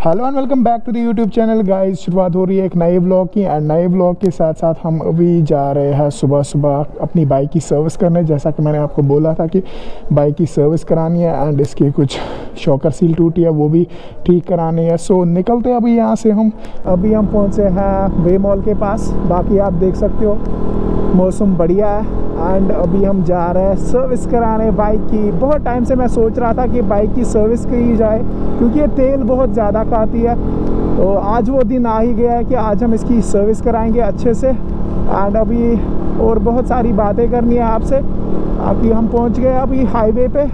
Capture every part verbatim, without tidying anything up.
Hello and welcome back to the YouTube channel guys. शुरुआत हो रही है एक नए व्लॉग की एंड नए व्लॉग के साथ साथ हम अभी जा रहे हैं सुबह सुबह अपनी बाइक की सर्विस करने। जैसा कि मैंने आपको बोला था कि बाइक की सर्विस करानी है एंड इसकी कुछ शॉकर सील टूटी है वो भी ठीक करानी है। सो निकलते हैं अभी यहाँ से। हम अभी हम पहुँचे हैं वे मॉल के पास। बाकी आप देख सकते हो मौसम बढ़िया है एंड अभी हम जा रहे हैं सर्विस कराने बाइक की। बहुत टाइम से मैं सोच रहा था कि बाइक की सर्विस की जाए क्योंकि ये तेल बहुत ज़्यादा खाती है। तो आज वो दिन आ ही गया है कि आज हम इसकी सर्विस कराएंगे अच्छे से। एंड अभी और बहुत सारी बातें करनी है आपसे। अभी हम पहुंच गए अभी हाईवे पे।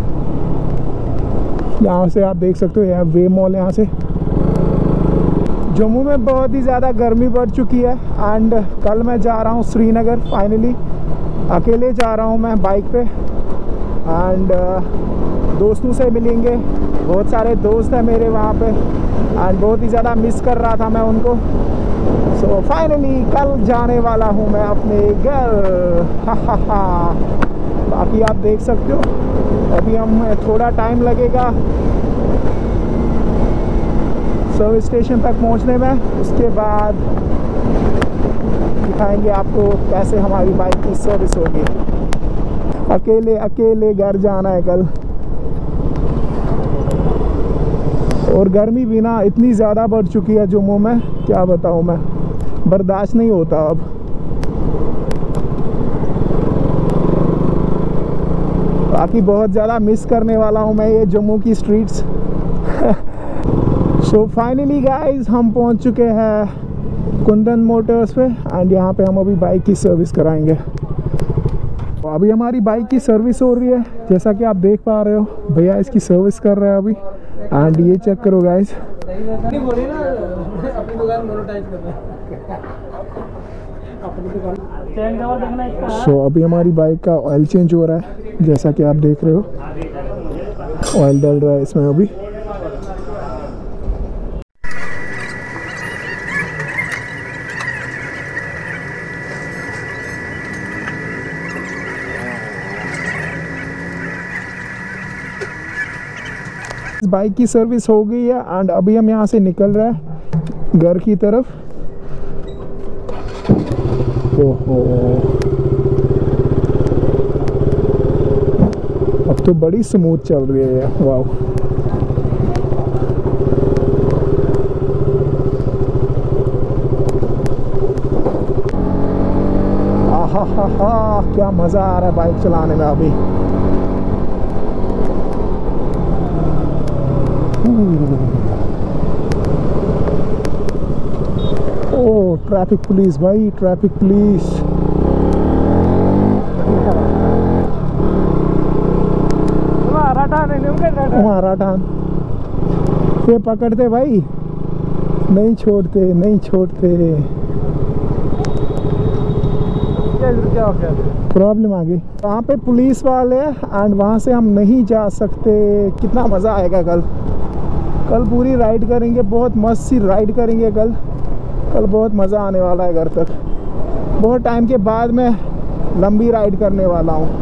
यहाँ से आप देख सकते हो यह वे मॉल। यहाँ से जम्मू में बहुत ही ज़्यादा गर्मी बढ़ चुकी है एंड कल मैं जा रहा हूँ श्रीनगर। फाइनली अकेले जा रहा हूँ मैं बाइक पे एंड दोस्तों से मिलेंगे। बहुत सारे दोस्त हैं मेरे वहाँ पे एंड बहुत ही ज़्यादा मिस कर रहा था मैं उनको। सो फाइनली कल जाने वाला हूँ मैं अपने घर। हा हा हा। बाकी आप देख सकते हो अभी हम थोड़ा टाइम लगेगा सर्विस स्टेशन तक पहुँचने में। उसके बाद दिखाएंगे आपको कैसे हमारी बाइक की सर्विस होगी। अकेले अकेले घर जाना है कल। और गर्मी भी ना इतनी ज़्यादा बढ़ चुकी है जम्मू में, क्या बताऊँ मैं, बर्दाश्त नहीं होता अब। बाकी बहुत ज़्यादा मिस करने वाला हूँ मैं ये जम्मू की स्ट्रीट्स। सो फाइनली गाइस हम पहुँच चुके हैं कुंदन मोटर्स पे एंड यहाँ पे हम अभी बाइक की सर्विस कराएंगे। अभी हमारी बाइक की सर्विस हो रही है जैसा कि आप देख पा रहे हो। भैया इसकी सर्विस कर रहे हैं अभी एंड ये चेक करो गाइस। सो अभी हमारी बाइक का ऑयल चेंज हो रहा है जैसा कि आप देख रहे हो। ऑयल डल रहा है इसमें अभी। बाइक की सर्विस हो गई है एंड अभी हम यहाँ से निकल रहे हैं घर की तरफ। ओहो अब तो बड़ी स्मूथ चल रही है। वाह आहा हा हा क्या मज़ा आ रहा है बाइक चलाने में अभी। ओ ट्रैफिक पुलिस भाई, ट्रैफिक पुलिस। हमारा ठान ये पकड़ते भाई, नहीं छोड़ते नहीं छोड़ते। प्रॉब्लम आ गई वहाँ पे पुलिस वाले एंड वहाँ से हम नहीं जा सकते। कितना मज़ा आएगा कल। कल पूरी राइड करेंगे, बहुत मस्त सी राइड करेंगे कल। कल बहुत मज़ा आने वाला है घर तक। बहुत टाइम के बाद मैं लंबी राइड करने वाला हूँ।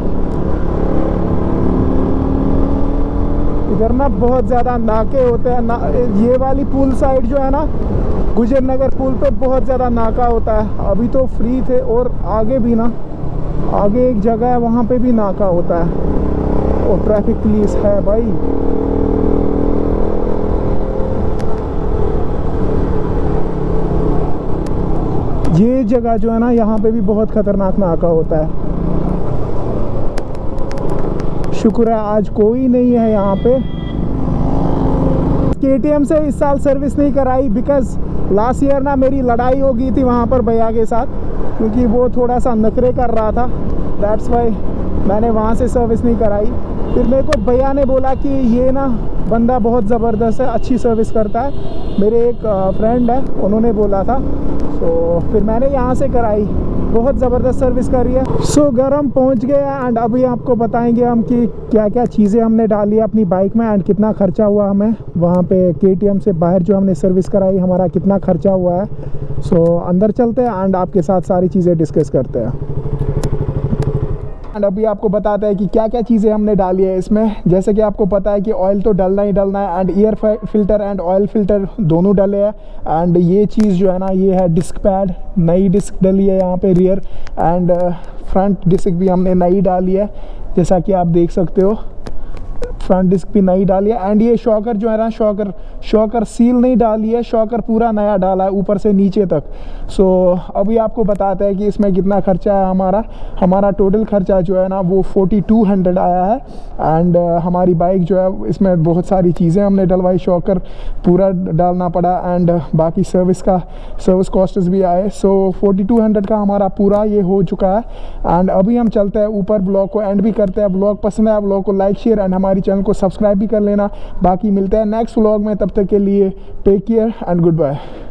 इधर ना बहुत ज़्यादा नाके होते हैं ना। ये वाली पुल साइड जो है ना गुजर नगर पुल पे बहुत ज़्यादा नाका होता है। अभी तो फ्री थे और आगे भी ना, आगे एक जगह है वहाँ पे भी नाका होता है और ट्रैफिक पुलिस है भाई। ये जगह जो है ना यहाँ पे भी बहुत खतरनाक नाका होता है। शुक्र है आज कोई नहीं है यहाँ पे। के टी एम से इस साल सर्विस नहीं कराई बिकॉज लास्ट ईयर ना मेरी लड़ाई हो गई थी वहाँ पर भैया के साथ क्योंकि वो थोड़ा सा नखरे कर रहा था। दैट्स वाई मैंने वहाँ से सर्विस नहीं कराई। फिर मेरे को भैया ने बोला कि ये ना बंदा बहुत ज़बरदस्त है, अच्छी सर्विस करता है। मेरे एक फ्रेंड है उन्होंने बोला था, तो फिर मैंने यहाँ से कराई। बहुत ज़बरदस्त सर्विस करी है। सो घर हम पहुँच गए एंड अभी आपको बताएंगे हम कि क्या क्या चीज़ें हमने डाली है अपनी बाइक में एंड कितना खर्चा हुआ हमें वहाँ पे के टी एम से बाहर जो हमने सर्विस कराई हमारा कितना खर्चा हुआ है। सो अंदर चलते हैं एंड आपके साथ सारी चीज़ें डिस्कस करते हैं। एंड अभी आपको बताते हैं कि क्या क्या चीज़ें हमने डाली है इसमें। जैसे कि आपको पता है कि ऑयल तो डलना ही डलना है, and air filter and oil filter दोनों डले हैं। एंड ये चीज़ जो है ना, ये है डिस्क पैड, नई डिस्क डली है यहाँ पे रियर, एंड फ्रंट डिस्क भी हमने नई डाली है, जैसा कि आप देख सकते हो। फ्रंट डिस्क भी नई डाली है। एंड ये शॉकर जो है ना, शॉकर शॉकर सील नहीं डाली है, शॉकर पूरा नया डाला है ऊपर से नीचे तक। सो so, अभी आपको बताते हैं कि इसमें कितना खर्चा है हमारा। हमारा टोटल खर्चा जो है ना वो फोर्टी टू हंड्रेड आया है। एंड uh, हमारी बाइक जो है इसमें बहुत सारी चीज़ें हमने डलवाई, शॉकर पूरा डालना पड़ा, एंड uh, बाकी सर्विस का सर्विस कॉस्ट्स भी आए। सो फोर्टी टू हंड्रेड का हमारा पूरा ये हो चुका है। एंड अभी हम चलते हैं ऊपर, ब्लॉग को एंड भी करते हैं। ब्लॉग पसंद है, ब्लॉग को लाइक शेयर एंड हमारी चैनल को सब्सक्राइब भी कर लेना। बाकी मिलते हैं नेक्स्ट व्लॉग में, तब तक के लिए take care and good bye.